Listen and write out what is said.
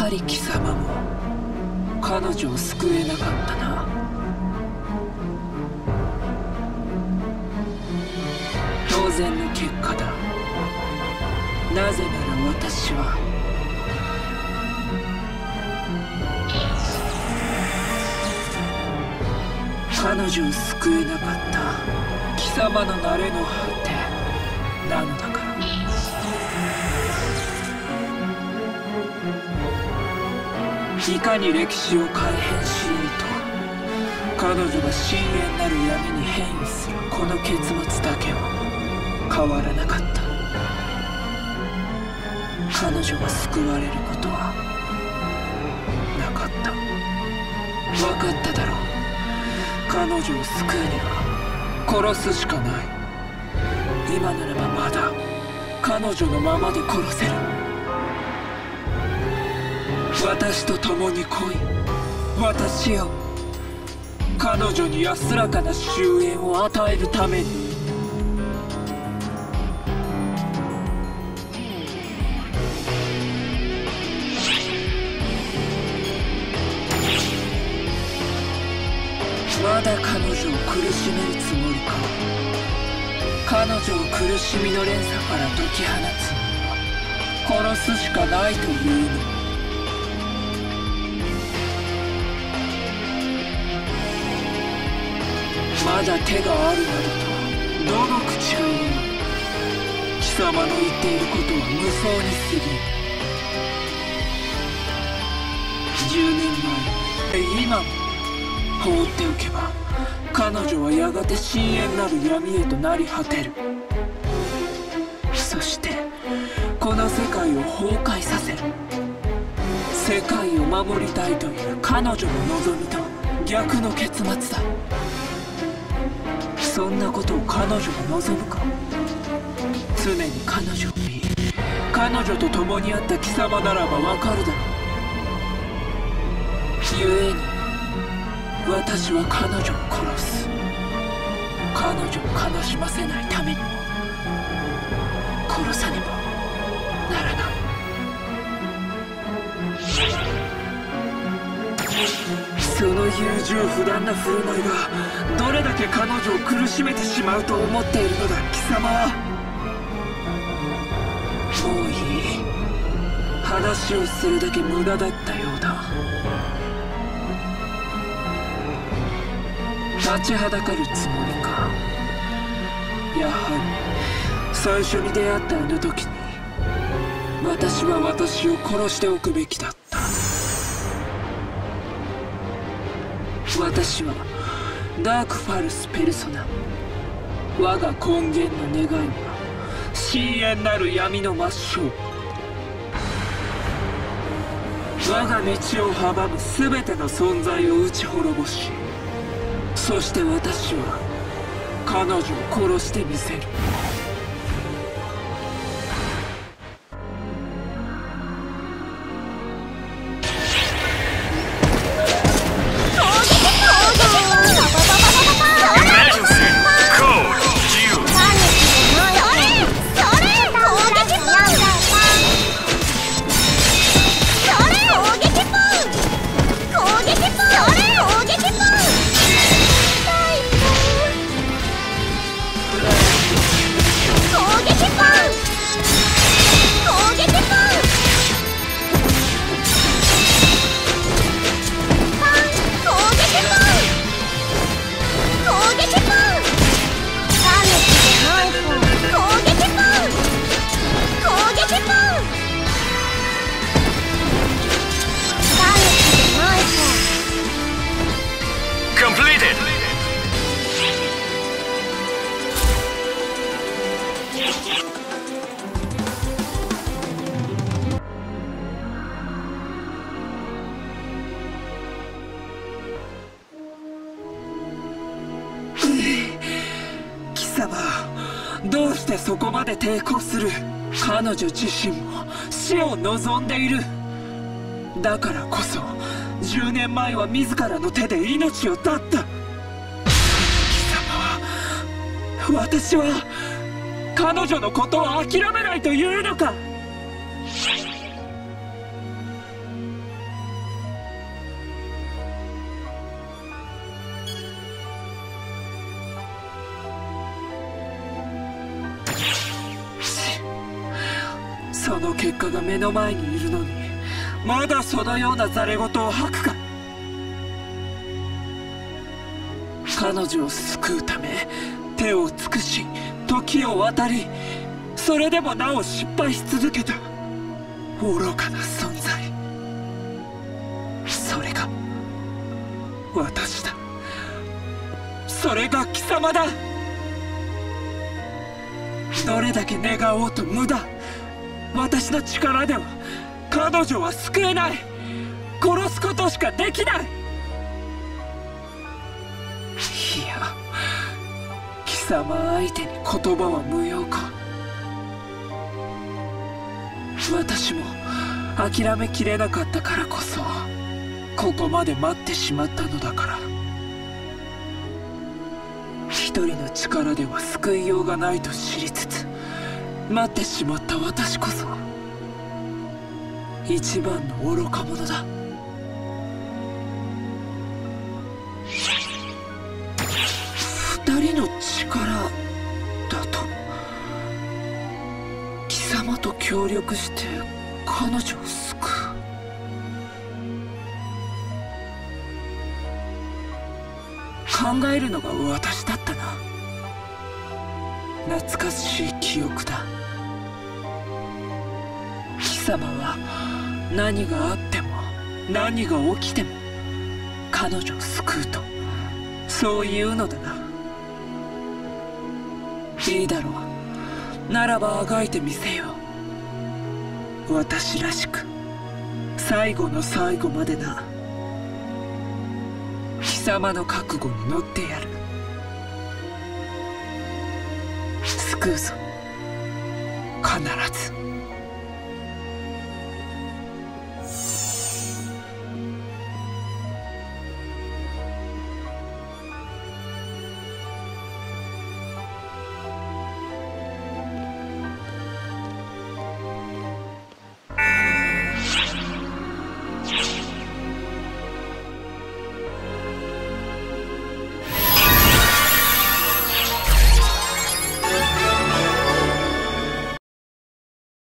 はり貴様も彼女を救えなかったな。当然の結果だ。なぜなら私は彼女を救えなかった貴様の慣れの果てなのだから。いかに歴史を改変しようと彼女が深淵なる闇に変異するこの結末だけは変わらなかった。彼女が救われることはなかった。分かっただろう。彼女を救うには殺すしかない。今ならばまだ彼女のままで殺せる。私と共に来い、私よ。彼女に安らかな終焉を与えるために。まだ彼女を苦しめるつもりか。彼女を苦しみの連鎖から解き放つには殺すしかないというの。まだ手があるなどとどの口が言う。貴様の言っていることは無双に過ぎる。10年前、今も放っておけば彼女はやがて深淵なる闇へとなり果てる。そしてこの世界を崩壊させる。世界を守りたいという彼女の望みと逆の結末だ。そんなことを彼女が望むか。常に彼女を見、彼女と共にあった貴様ならばわかるだろう。故に私は彼女を殺す。彼女を悲しませないためにも殺さねばならない。その優柔不断な振る舞いがどれだけ彼女を苦しめてしまうと思っているのだ貴様は。もういい。話をするだけ無駄だったようだ。立ちはだかるつもりか。やはり最初に出会ったあの時に私は私を殺しておくべきだった。私はダークファルスペルソナ。我が根源の願いは深淵なる闇の抹消。我が道を阻む全ての存在を打ち滅ぼし、そして私は彼女を殺してみせる。どうしてそこまで抵抗する。彼女自身も死を望んでいる。だからこそ10年前は自らの手で命を絶った。貴様は、私は彼女のことを諦めないというのか。 その結果が目の前にいるのにまだそのようなざれ言を吐くか。彼女を救うため手を尽くし時を渡り、それでもなお失敗し続けた愚かな存在。それが私だ。それが貴様だ。どれだけ願おうと無駄。私の力では彼女は救えない。殺すことしかできない。いや、貴様相手に言葉は無用か。私も諦めきれなかったからこそここまで待ってしまったのだから。一人の力では救いようがないと知りつつ待ってしまった私こそ一番の愚か者だ。二人の力だと？貴様と協力して彼女を救う。考えるのが私だったな。懐かしい記憶だ。貴様は何があっても何が起きても彼女を救うとそう言うのだな。いいだろう。ならばあがいてみせよう。私らしく最後の最後までな。貴様の覚悟に乗ってやる。救うぞ、必ず。